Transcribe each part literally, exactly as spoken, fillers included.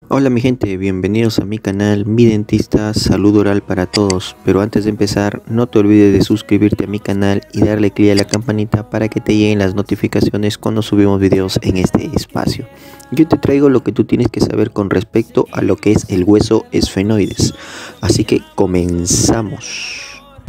Hola mi gente, bienvenidos a mi canal, mi dentista, salud oral para todos. Pero antes de empezar, no te olvides de suscribirte a mi canal y darle clic a la campanita para que te lleguen las notificaciones cuando subimos videos en este espacio. Yo te traigo lo que tú tienes que saber con respecto a lo que es el hueso esfenoides. Así que comenzamos.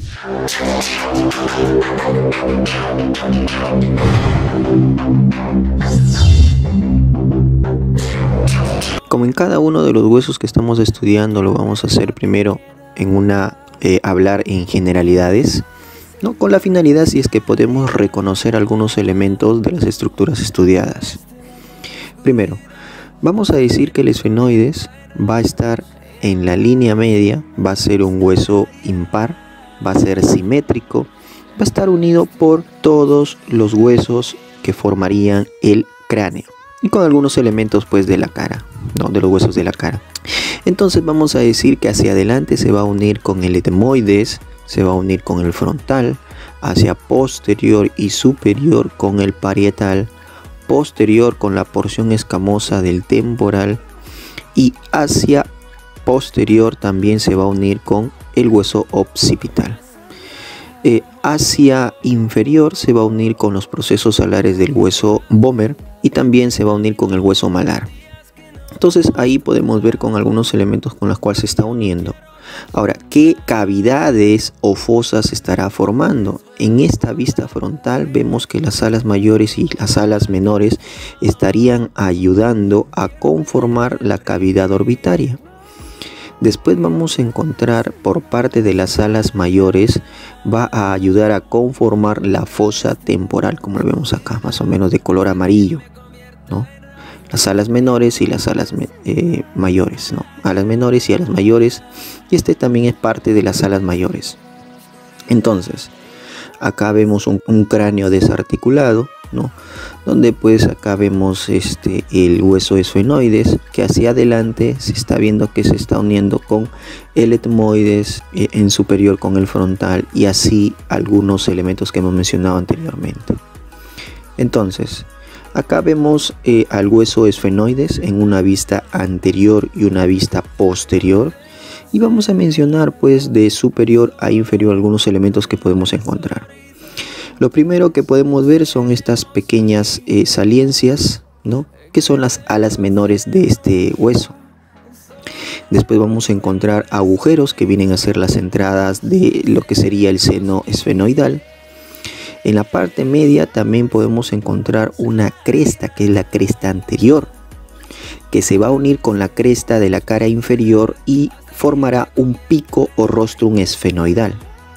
Como en cada uno de los huesos que estamos estudiando, lo vamos a hacer primero en una eh, hablar en generalidades, ¿no? Con la finalidad si es que podemos reconocer algunos elementos de las estructuras estudiadas. Primero, vamos a decir que el esfenoides va a estar en la línea media, va a ser un hueso impar, va a ser simétrico, va a estar unido por todos los huesos que formarían el cráneo y con algunos elementos pues de la cara, ¿no? De los huesos de la cara. Entonces vamos a decir que hacia adelante se va a unir con el etmoides, se va a unir con el frontal, hacia posterior y superior con el parietal, posterior con la porción escamosa del temporal y hacia posterior también se va a unir con el hueso occipital. Eh, hacia inferior se va a unir con los procesos alares del hueso vomer y también se va a unir con el hueso malar. Entonces ahí podemos ver con algunos elementos con los cuales se está uniendo. Ahora, ¿qué cavidades o fosas estará formando? En esta vista frontal vemos que las alas mayores y las alas menores estarían ayudando a conformar la cavidad orbitaria. Después vamos a encontrar por parte de las alas mayores va a ayudar a conformar la fosa temporal, como lo vemos acá, más o menos de color amarillo, ¿no? Las alas menores y las alas eh, mayores, ¿no? Alas menores y alas mayores, y este también es parte de las alas mayores. Entonces, acá vemos un, un cráneo desarticulado, ¿no? Donde pues acá vemos este el hueso esfenoides que hacia adelante se está viendo que se está uniendo con el etmoides, eh, en superior con el frontal y así algunos elementos que hemos mencionado anteriormente. Entonces acá vemos eh, al hueso esfenoides en una vista anterior y una vista posterior, y vamos a mencionar pues de superior a inferior algunos elementos que podemos encontrar. Lo primero que podemos ver son estas pequeñas eh, saliencias, ¿no? Que son las alas menores de este hueso. Después vamos a encontrar agujeros que vienen a ser las entradas de lo que sería el seno esfenoidal. En la parte media también podemos encontrar una cresta, que es la cresta anterior, que se va a unir con la cresta de la cara inferior y formará un pico o rostrum esfenoidal.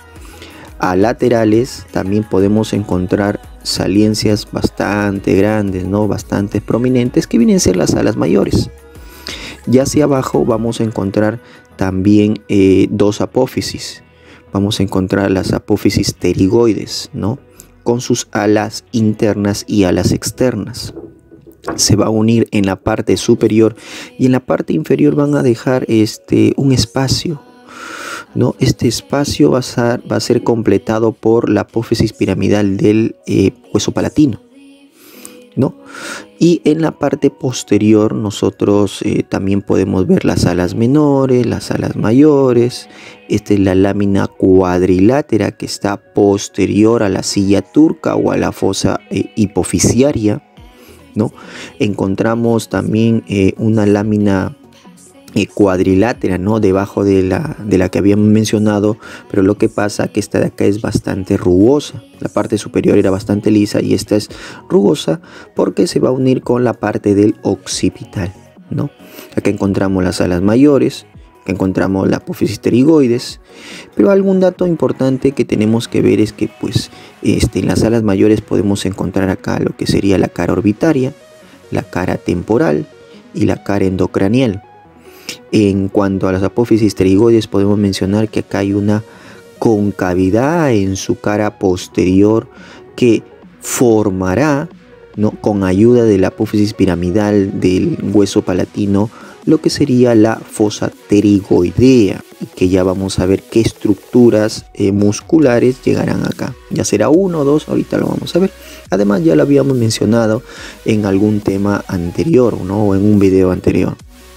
A laterales también podemos encontrar saliencias bastante grandes, ¿no? Bastante prominentes, que vienen a ser las alas mayores. Y hacia abajo vamos a encontrar también eh, dos apófisis. Vamos a encontrar las apófisis pterigoides, ¿no? Con sus alas internas y alas externas. Se va a unir en la parte superior y en la parte inferior van a dejar este, un espacio, ¿no? Este espacio va a, ser, va a ser completado por la apófisis piramidal del eh, hueso palatino, ¿no? Y en la parte posterior nosotros eh, también podemos ver las alas menores, las alas mayores. Esta es la lámina cuadrilátera que está posterior a la silla turca o a la fosa eh, hipofisiaria, ¿no? Encontramos también eh, una lámina Eh, cuadrilátera, ¿no? Debajo de la, de la que habíamos mencionado, pero lo que pasa es que esta de acá es bastante rugosa. La parte superior era bastante lisa y esta es rugosa porque se va a unir con la parte del occipital, ¿no? Acá encontramos las alas mayores, acá encontramos la apófisis pterigoides, pero algún dato importante que tenemos que ver es que pues este, en las alas mayores podemos encontrar acá lo que sería la cara orbitaria, la cara temporal y la cara endocranial. En cuanto a las apófisis pterigoides podemos mencionar que acá hay una concavidad en su cara posterior que formará, ¿no? Con ayuda de la apófisis piramidal del hueso palatino lo que sería la fosa pterigoidea, y que ya vamos a ver qué estructuras eh, musculares llegarán acá. Ya será uno o dos, ahorita lo vamos a ver. Además ya lo habíamos mencionado en algún tema anterior, ¿no? O en un video anterior.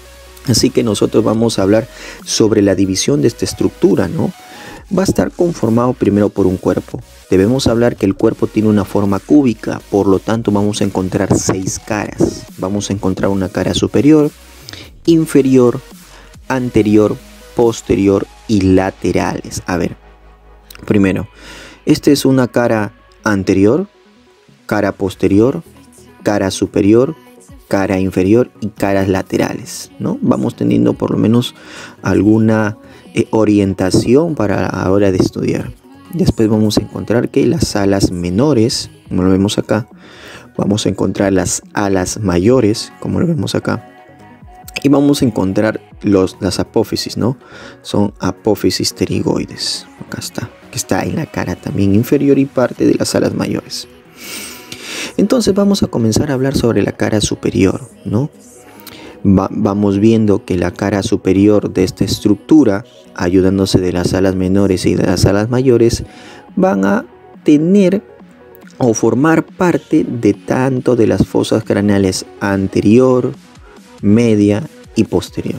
Así que nosotros vamos a hablar sobre la división de esta estructura, ¿no? Va a estar conformado primero por un cuerpo. Debemos hablar que el cuerpo tiene una forma cúbica, por lo tanto vamos a encontrar seis caras. Vamos a encontrar una cara superior, inferior, anterior, posterior y laterales. A ver, primero, esta es una cara anterior, cara posterior, cara superior, cara inferior y caras laterales, ¿no? Vamos teniendo por lo menos alguna eh, orientación para la hora de estudiar. Después vamos a encontrar que las alas menores, como lo vemos acá, vamos a encontrar las alas mayores, como lo vemos acá, y vamos a encontrar los, las apófisis, ¿no? Son apófisis pterigoides. Acá está, que está en la cara también inferior y parte de las alas mayores. Entonces vamos a comenzar a hablar sobre la cara superior, ¿no? Va, vamos viendo que la cara superior de esta estructura, ayudándose de las alas menores y de las alas mayores, van a tener o formar parte de tanto de las fosas craneales anterior, media y posterior.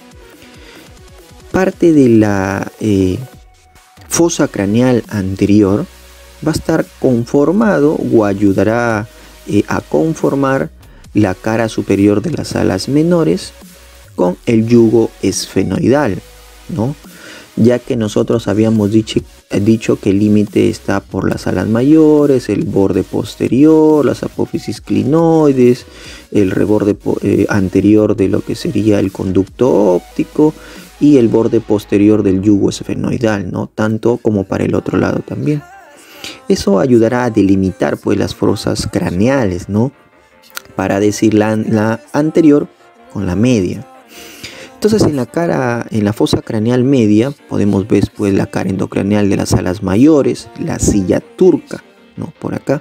Parte de la eh, fosa craneal anterior va a estar conformado o ayudará eh, a conformar la cara superior de las alas menores con el yugo esfenoidal, ¿no? Ya que nosotros habíamos dicho, dicho que el límite está por las alas mayores, el borde posterior, las apófisis clinoides, el reborde eh, anterior de lo que sería el conducto óptico y el borde posterior del yugo esfenoidal, ¿no? Tanto como para el otro lado también. Eso ayudará a delimitar pues las fosas craneales, ¿no? Para decir la, la anterior con la media. Entonces en la cara, en la fosa craneal media podemos ver pues la cara endocraneal de las alas mayores, la silla turca, ¿no? Por acá,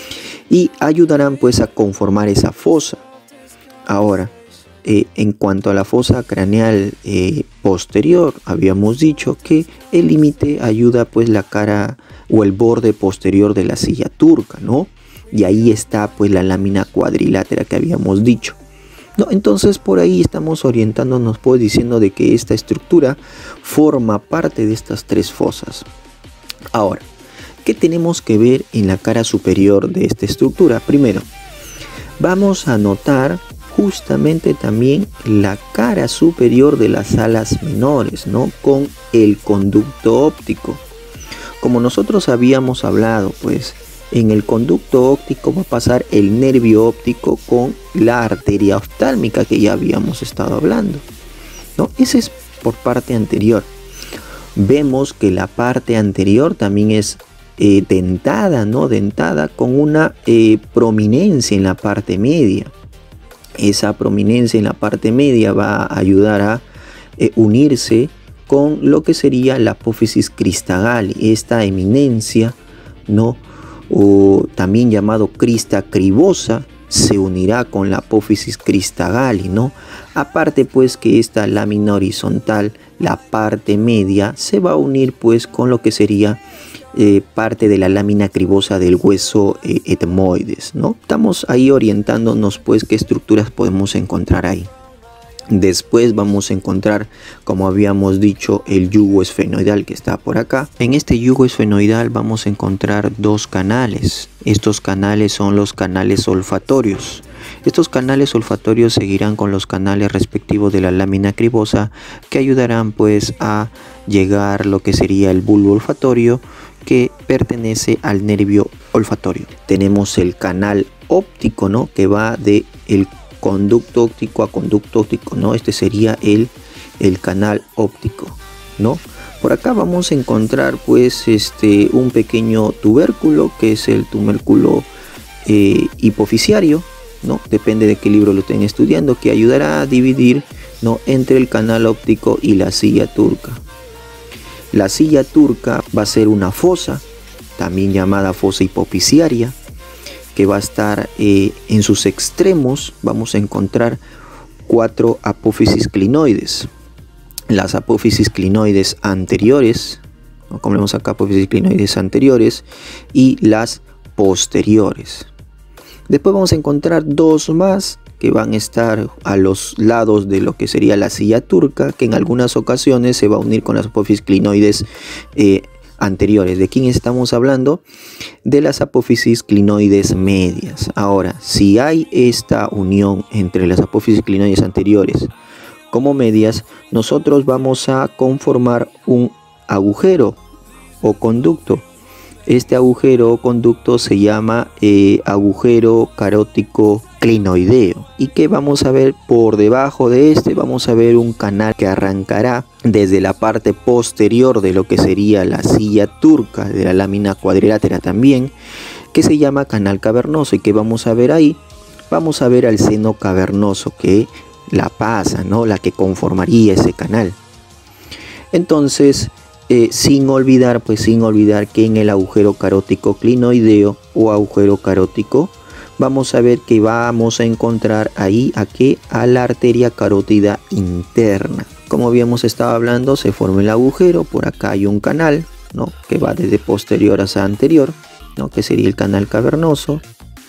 y ayudarán pues a conformar esa fosa. Ahora, eh, en cuanto a la fosa craneal eh, posterior, habíamos dicho que el límite ayuda pues la cara o el borde posterior de la silla turca, ¿no? Y ahí está pues la lámina cuadrilátera que habíamos dicho, ¿no? Entonces por ahí estamos orientándonos pues diciendo de que esta estructura forma parte de estas tres fosas. Ahora, ¿qué tenemos que ver en la cara superior de esta estructura? Primero, vamos a notar justamente también la cara superior de las alas menores, ¿no? Con el conducto óptico. Como nosotros habíamos hablado, pues en el conducto óptico va a pasar el nervio óptico con la arteria oftálmica que ya habíamos estado hablando, ¿no? Ese es por parte anterior. Vemos que la parte anterior también es eh, dentada, ¿no? Dentada con una eh, prominencia en la parte media. Esa prominencia en la parte media va a ayudar a eh, unirse con lo que sería la apófisis cristagali, esta eminencia, ¿no? O también llamado crista cribosa, se unirá con la apófisis cristagali, ¿no? Aparte pues que esta lámina horizontal, la parte media, se va a unir pues con lo que sería eh, parte de la lámina cribosa del hueso eh, etmoides, ¿no? Estamos ahí orientándonos pues qué estructuras podemos encontrar ahí. Después vamos a encontrar, como habíamos dicho, el yugo esfenoidal que está por acá. En este yugo esfenoidal vamos a encontrar dos canales. Estos canales son los canales olfatorios. Estos canales olfatorios seguirán con los canales respectivos de la lámina cribosa, que ayudarán pues a llegar lo que sería el bulbo olfatorio, que pertenece al nervio olfatorio. Tenemos el canal óptico, ¿no? Que va de el conducto óptico a conducto óptico, ¿no? Este sería el, el canal óptico, ¿no? Por acá vamos a encontrar pues este un pequeño tubérculo, que es el tubérculo eh, hipofisiario, ¿no? Depende de qué libro lo estén estudiando, que ayudará a dividir, ¿no? Entre el canal óptico y la silla turca. La silla turca va a ser una fosa, también llamada fosa hipofisiaria, que va a estar eh, en sus extremos. Vamos a encontrar cuatro apófisis clinoides. Las apófisis clinoides anteriores, ¿no? Como vemos acá, apófisis clinoides anteriores, y las posteriores. Después vamos a encontrar dos más que van a estar a los lados de lo que sería la silla turca, que en algunas ocasiones se va a unir con las apófisis clinoides eh, anteriores. ¿De quién estamos hablando? De las apófisis clinoides medias. Ahora, si hay esta unión entre las apófisis clinoides anteriores como medias, nosotros vamos a conformar un agujero o conducto. Este agujero o conducto se llama eh, agujero carótico clinoideo. ¿Y qué vamos a ver por debajo de este? Vamos a ver un canal que arrancará desde la parte posterior de lo que sería la silla turca, de la lámina cuadrilátera también, que se llama canal cavernoso. ¿Y qué vamos a ver ahí? Vamos a ver al seno cavernoso, que la pasa, ¿no? La que conformaría ese canal. Entonces, Eh, sin olvidar, pues sin olvidar que en el agujero carótico clinoideo o agujero carótico vamos a ver que vamos a encontrar ahí a qué, a la arteria carótida interna. Como habíamos estado hablando, se forma el agujero, por acá hay un canal, ¿no? Que va desde posterior hacia anterior, ¿no? Que sería el canal cavernoso.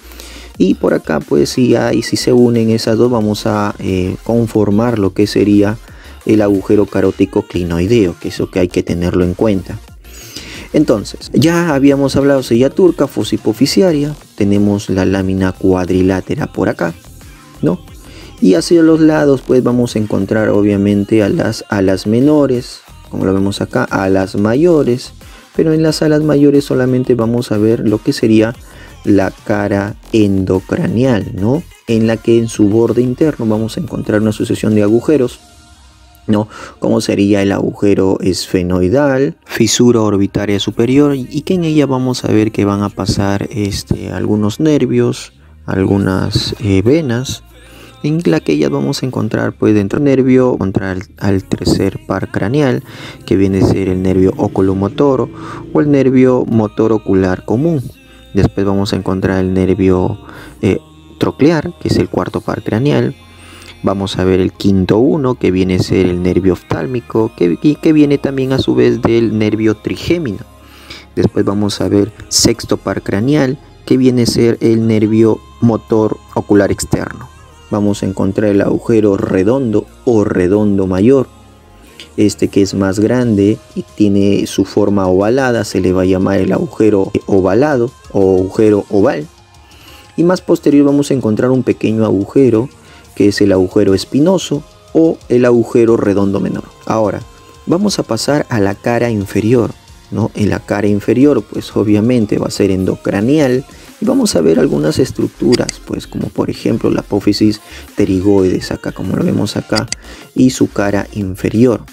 Y por acá, pues si hay, si se unen esas dos, vamos a eh, conformar lo que sería el agujero carótico clinoideo, que eso que hay que tenerlo en cuenta. Entonces, ya habíamos hablado silla turca, fosa hipofisiaria, tenemos la lámina cuadrilátera por acá, ¿no? Y hacia los lados, pues vamos a encontrar obviamente a las alas menores, como lo vemos acá, alas mayores, pero en las alas mayores solamente vamos a ver lo que sería la cara endocranial, ¿no? En la que en su borde interno vamos a encontrar una sucesión de agujeros, ¿no? Como sería el agujero esfenoidal, fisura orbitaria superior, y que en ella vamos a ver que van a pasar este, algunos nervios, algunas eh, venas, en la que ellas vamos a encontrar pues dentro del nervio contra el, al tercer par craneal, que viene a ser el nervio oculomotor o el nervio motor ocular común. Después vamos a encontrar el nervio eh, troclear, que es el cuarto par craneal. Vamos a ver el quinto uno, que viene a ser el nervio oftálmico, que, que viene también a su vez del nervio trigémino. Después vamos a ver sexto par craneal, que viene a ser el nervio motor ocular externo. Vamos a encontrar el agujero redondo o redondo mayor, este que es más grande y tiene su forma ovalada, se le va a llamar el agujero ovalado o agujero oval. Y más posterior vamos a encontrar un pequeño agujero, que es el agujero espinoso o el agujero redondo menor. Ahora vamos a pasar a la cara inferior, ¿no? En la cara inferior pues obviamente va a ser endocranial y vamos a ver algunas estructuras, pues como por ejemplo la apófisis pterigoides, acá como lo vemos acá, y su cara inferior.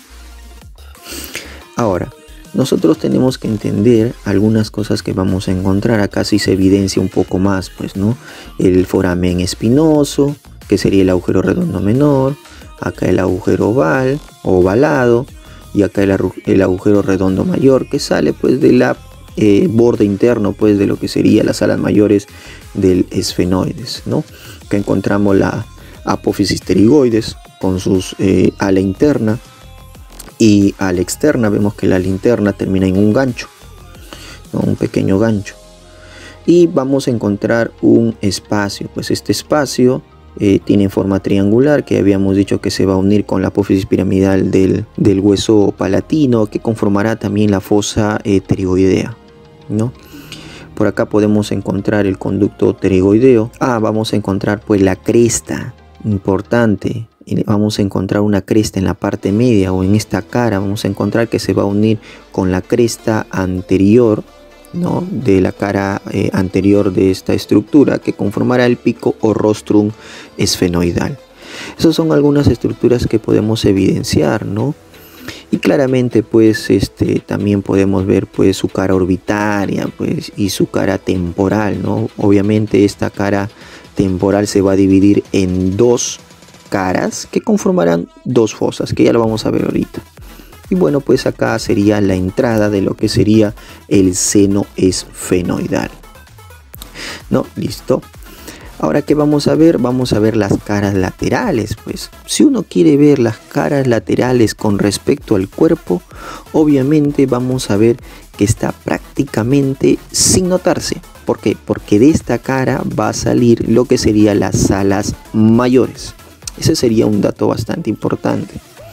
Ahora nosotros tenemos que entender algunas cosas que vamos a encontrar. Acá sí se evidencia un poco más, pues, ¿no? El foramen espinoso, que sería el agujero redondo menor, acá el agujero oval o ovalado, y acá el, el agujero redondo mayor, que sale pues de la eh, borde interno pues de lo que sería las alas mayores del esfenoides, ¿no? Acá encontramos la apófisis pterigoides con sus eh, ala interna y ala externa. Vemos que la ala interna termina en un gancho, ¿no? Un pequeño gancho, y vamos a encontrar un espacio, pues este espacio Eh, tiene forma triangular, que habíamos dicho que se va a unir con la apófisis piramidal del, del hueso palatino, que conformará también la fosa eh, pterigoidea, ¿no? Por acá podemos encontrar el conducto pterigoideo. Ah, vamos a encontrar pues la cresta, importante. Vamos a encontrar una cresta en la parte media o en esta cara. Vamos a encontrar que se va a unir con la cresta anterior, ¿no? De la cara eh, anterior de esta estructura, que conformará el pico o rostrum esfenoidal. Esas son algunas estructuras que podemos evidenciar, ¿no? Y claramente pues este también podemos ver pues su cara orbitaria pues y su cara temporal, ¿no? Obviamente esta cara temporal se va a dividir en dos caras que conformarán dos fosas, que ya lo vamos a ver ahorita. Y bueno, pues acá sería la entrada de lo que sería el seno esfenoidal, ¿no? Listo. Ahora, ¿qué vamos a ver? Vamos a ver las caras laterales. Pues si uno quiere ver las caras laterales con respecto al cuerpo, obviamente vamos a ver que está prácticamente sin notarse. ¿Por qué? Porque de esta cara va a salir lo que serían las alas mayores. Ese sería un dato bastante importante.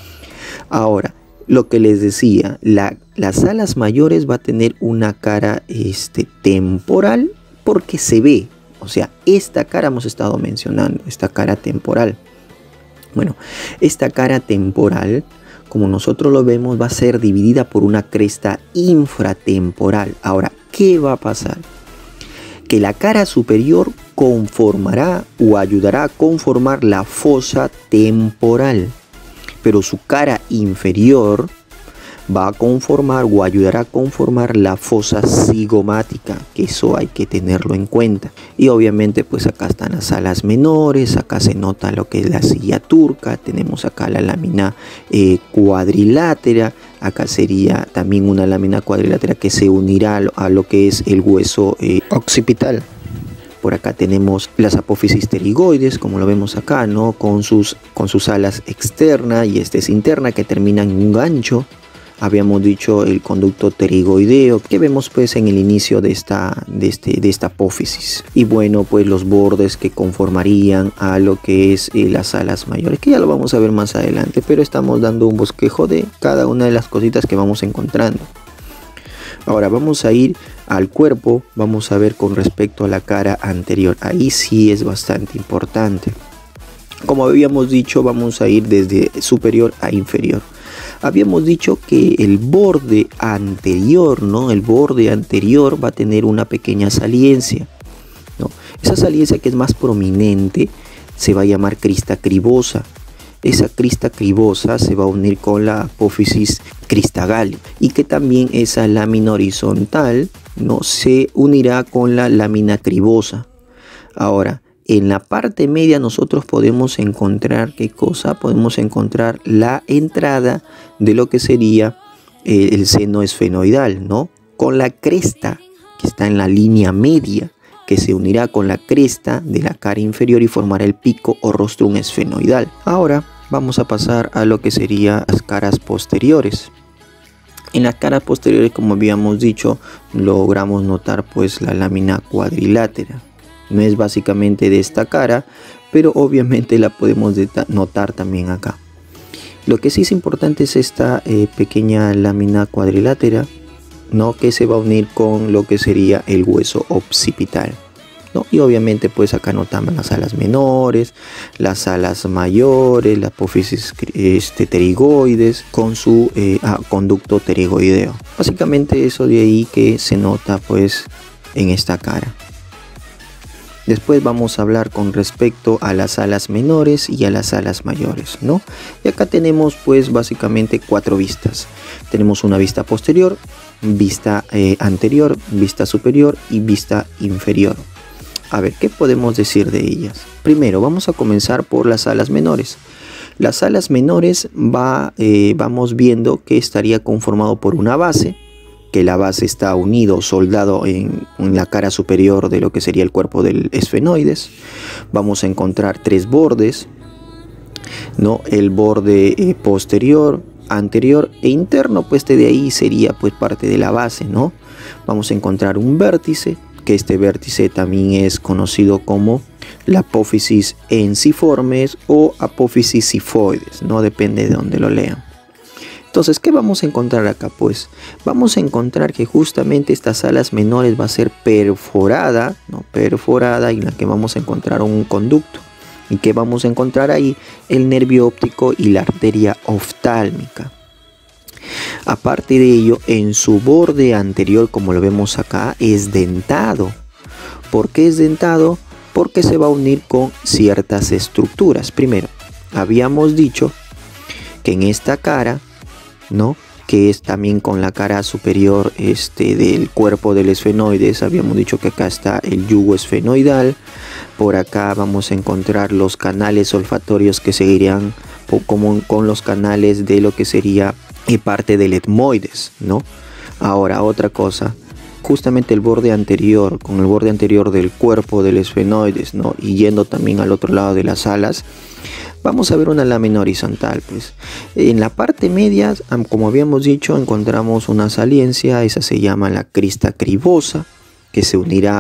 Ahora, lo que les decía, la, las alas mayores va a tener una cara este, temporal porque se ve. O sea, esta cara hemos estado mencionando, esta cara temporal. Bueno, esta cara temporal, como nosotros lo vemos, va a ser dividida por una cresta infratemporal. Ahora, ¿qué va a pasar? Que la cara superior conformará o ayudará a conformar la fosa temporal, pero su cara inferior va a conformar o ayudará a conformar la fosa cigomática, que eso hay que tenerlo en cuenta. Y obviamente pues acá están las alas menores, acá se nota lo que es la silla turca, tenemos acá la lámina eh, cuadrilátera, acá sería también una lámina cuadrilátera que se unirá a lo, a lo que es el hueso eh, occipital. Por acá tenemos las apófisis pterigoides, como lo vemos acá, ¿no? Con sus, con sus alas externa y este es interna, que terminan en un gancho. Habíamos dicho el conducto pterigoideo que vemos pues en el inicio de esta, de, este, de esta apófisis. Y bueno, pues los bordes que conformarían a lo que es eh, las alas mayores, que ya lo vamos a ver más adelante, pero estamos dando un bosquejo de cada una de las cositas que vamos encontrando. Ahora vamos a ir al cuerpo, vamos a ver con respecto a la cara anterior. Ahí sí es bastante importante. Como habíamos dicho, vamos a ir desde superior a inferior. Habíamos dicho que el borde anterior, ¿no? El borde anterior va a tener una pequeña saliencia, ¿no? Esa saliencia que es más prominente se va a llamar crista cribosa. Esa crista cribosa se va a unir con la apófisis cristagalli y que también esa lámina horizontal, ¿no? Se unirá con la lámina cribosa. Ahora, en la parte media nosotros podemos encontrar, ¿qué cosa? Podemos encontrar la entrada de lo que sería eh, el seno esfenoidal, ¿no? Con la cresta que está en la línea media, que se unirá con la cresta de la cara inferior y formará el pico o rostrum esfenoidal. Ahora vamos a pasar a lo que serían las caras posteriores. En las caras posteriores, como habíamos dicho, logramos notar pues la lámina cuadrilátera. No es básicamente de esta cara, pero obviamente la podemos notar también acá. Lo que sí es importante es esta eh, pequeña lámina cuadrilátera, ¿no? Que se va a unir con lo que sería el hueso occipital, ¿no? Y obviamente pues acá notamos las alas menores, las alas mayores, la apófisis este, pterigoides con su eh, ah, conducto pterigoideo. Básicamente eso de ahí que se nota pues en esta cara. Después vamos a hablar con respecto a las alas menores y a las alas mayores, ¿no? Y acá tenemos pues básicamente cuatro vistas. Tenemos una vista posterior, vista eh, anterior, vista superior y vista inferior. A ver, ¿qué podemos decir de ellas? Primero, vamos a comenzar por las alas menores. Las alas menores va, eh, vamos viendo que estaría conformado por una base, que la base está unido, soldado en, en la cara superior de lo que sería el cuerpo del esfenoides. Vamos a encontrar tres bordes, ¿no? El borde eh, posterior, anterior e interno, pues de ahí sería pues parte de la base, ¿no? Vamos a encontrar un vértice, que este vértice también es conocido como la apófisis ensiformes o apófisis sifoides, no depende de dónde lo lean. Entonces, ¿qué vamos a encontrar acá? Pues vamos a encontrar que justamente estas alas menores va a ser perforada, ¿no? Perforada, en la que vamos a encontrar un conducto. ¿Y qué vamos a encontrar ahí? El nervio óptico y la arteria oftálmica. Aparte de ello, en su borde anterior, como lo vemos acá, es dentado. ¿Por qué es dentado? Porque se va a unir con ciertas estructuras. Primero, habíamos dicho que en esta cara, ¿no? Que es también con la cara superior este, del cuerpo del esfenoides. Habíamos dicho que acá está el yugo esfenoidal. Por acá vamos a encontrar los canales olfatorios que seguirían como con los canales de lo que sería y parte del etmoides, ¿no? Ahora, otra cosa, justamente el borde anterior, con el borde anterior del cuerpo del esfenoides, ¿no? Y yendo también al otro lado de las alas, vamos a ver una lámina horizontal, pues. En la parte media, como habíamos dicho, encontramos una saliencia, esa se llama la crista cribosa, que se unirá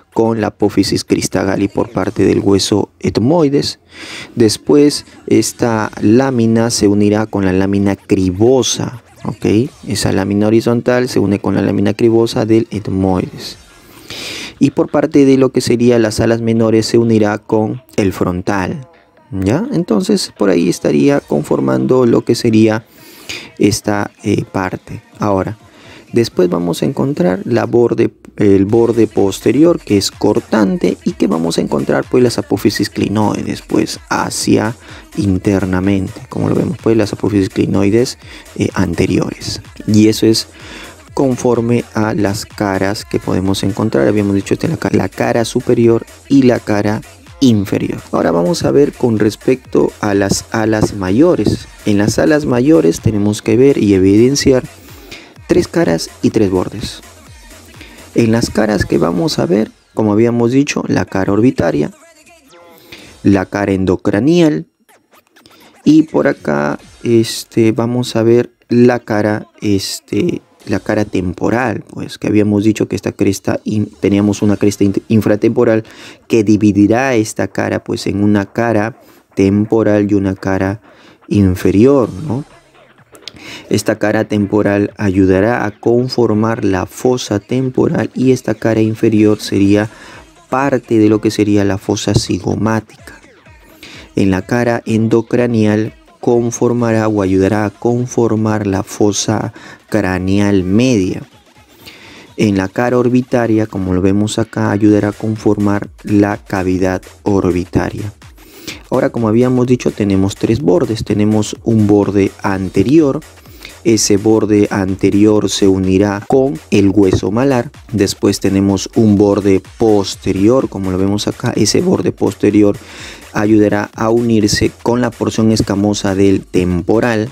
con la apófisis cristagali por parte del hueso etmoides. Después esta lámina se unirá con la lámina cribosa, ¿ok? Esa lámina horizontal se une con la lámina cribosa del etmoides. Y por parte de lo que sería las alas menores se unirá con el frontal, ¿ya? Entonces por ahí estaría conformando lo que sería esta eh, parte. Ahora, después vamos a encontrar la borde, el borde posterior, que es cortante, y que vamos a encontrar pues las apófisis clinoides pues hacia internamente, como lo vemos pues las apófisis clinoides eh, anteriores. Y eso es conforme a las caras que podemos encontrar. Habíamos dicho esta es la, la cara superior y la cara inferior. Ahora vamos a ver con respecto a las alas mayores. En las alas mayores tenemos que ver y evidenciar tres caras y tres bordes. En las caras que vamos a ver, como habíamos dicho, la cara orbitaria, la cara endocranial, y por acá este, vamos a ver la cara este, la cara temporal, pues que habíamos dicho que esta cresta, teníamos una cresta infratemporal que dividirá esta cara pues en una cara temporal y una cara inferior, ¿no? Esta cara temporal ayudará a conformar la fosa temporal y esta cara inferior sería parte de lo que sería la fosa cigomática. En la cara endocranial conformará o ayudará a conformar la fosa craneal media. En la cara orbitaria, como lo vemos acá, ayudará a conformar la cavidad orbitaria. Ahora, como habíamos dicho, tenemos tres bordes. Tenemos un borde anterior. Ese borde anterior se unirá con el hueso malar. Después tenemos un borde posterior, como lo vemos acá. Ese borde posterior ayudará a unirse con la porción escamosa del temporal.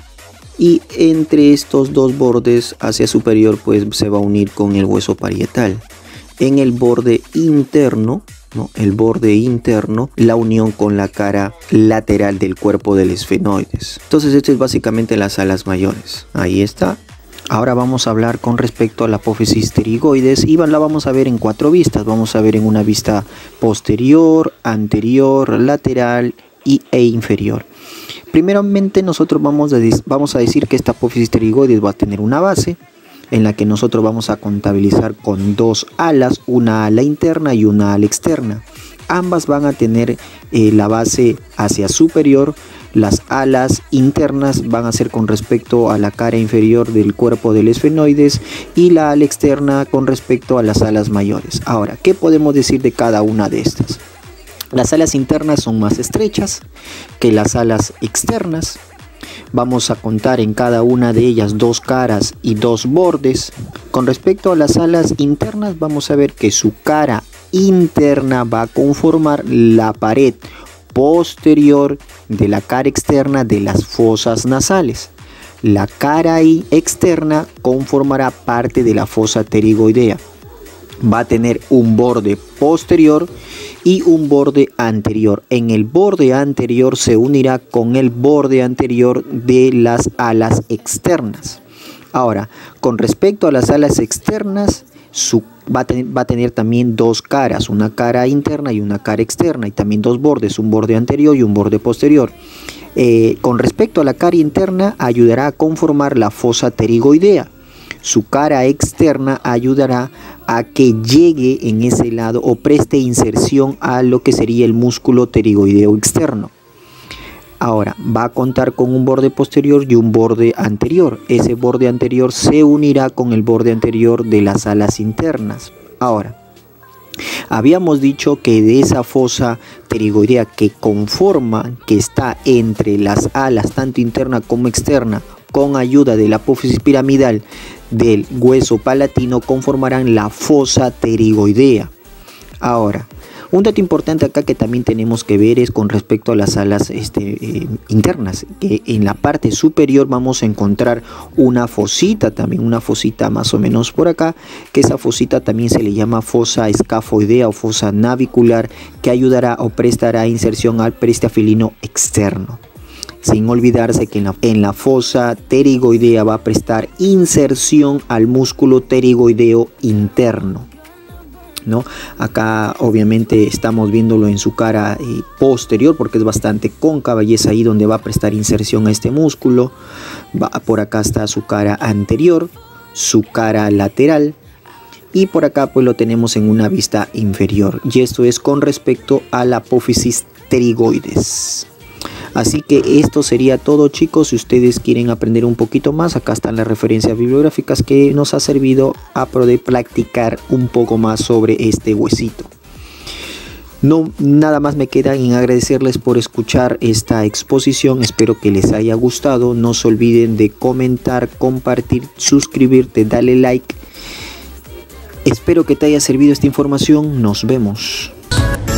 Y entre estos dos bordes hacia superior pues se va a unir con el hueso parietal. En el borde interno, ¿no? El borde interno, la unión con la cara lateral del cuerpo del esfenoides. Entonces esto es básicamente las alas mayores. Ahí está. Ahora vamos a hablar con respecto a la apófisis pterigoides y la vamos a ver en cuatro vistas. Vamos a ver en una vista posterior, anterior, lateral y, e inferior. Primeramente nosotros vamos a, vamos a decir que esta apófisis pterigoides va a tener una base en la que nosotros vamos a contabilizar con dos alas, una ala interna y una ala externa. Ambas van a tener eh, la base hacia superior. Las alas internas van a ser con respecto a la cara inferior del cuerpo del esfenoides y la ala externa con respecto a las alas mayores. Ahora, ¿qué podemos decir de cada una de estas? Las alas internas son más estrechas que las alas externas. Vamos a contar en cada una de ellas dos caras y dos bordes. Con respecto a las alas internas, vamos a ver que su cara interna va a conformar la pared posterior de la cara externa de las fosas nasales. La cara externa conformará parte de la fosa pterigoidea. Va a tener un borde posterior y un borde anterior. En el borde anterior se unirá con el borde anterior de las alas externas. Ahora, con respecto a las alas externas, su, va, a tener, va a tener también dos caras, una cara interna y una cara externa, y también dos bordes, un borde anterior y un borde posterior. Eh, con respecto a la cara interna, ayudará a conformar la fosa pterigoidea. Su cara externa ayudará a que llegue en ese lado o preste inserción a lo que sería el músculo pterigoideo externo. Ahora, va a contar con un borde posterior y un borde anterior. Ese borde anterior se unirá con el borde anterior de las alas internas. Ahora, habíamos dicho que de esa fosa pterigoidea que conforma, que está entre las alas, tanto interna como externa, con ayuda de la apófisis piramidal del hueso palatino, conformarán la fosa pterigoidea. Ahora, un dato importante acá que también tenemos que ver es con respecto a las alas este, eh, internas, que en la parte superior vamos a encontrar una fosita, también una fosita más o menos por acá, que esa fosita también se le llama fosa escafoidea o fosa navicular, que ayudará o prestará inserción al peristafelino externo. Sin olvidarse que en la, en la fosa pterigoidea va a prestar inserción al músculo pterigoideo interno. ¿no? Acá obviamente estamos viéndolo en su cara eh, posterior, porque es bastante cóncava y es ahí donde va a prestar inserción a este músculo. Va, por acá está su cara anterior, su cara lateral, y por acá pues lo tenemos en una vista inferior, y esto es con respecto a la apófisis pterigoides. Así que esto sería todo, chicos. Si ustedes quieren aprender un poquito más, acá están las referencias bibliográficas que nos ha servido a poder practicar un poco más sobre este huesito. No, nada más me queda en agradecerles por escuchar esta exposición. Espero que les haya gustado. No se olviden de comentar, compartir, suscribirte, darle like. Espero que te haya servido esta información. Nos vemos.